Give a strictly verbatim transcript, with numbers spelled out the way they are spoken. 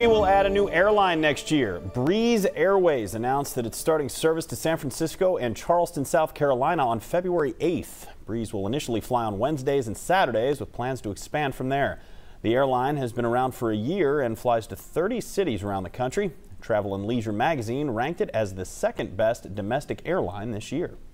We will add a new airline next year. Breeze Airways announced that it's starting service to San Francisco and Charleston, South Carolina on February eighth. Breeze will initially fly on Wednesdays and Saturdays with plans to expand from there. The airline has been around for a year and flies to thirty cities around the country. Travel and Leisure magazine ranked it as the second best domestic airline this year.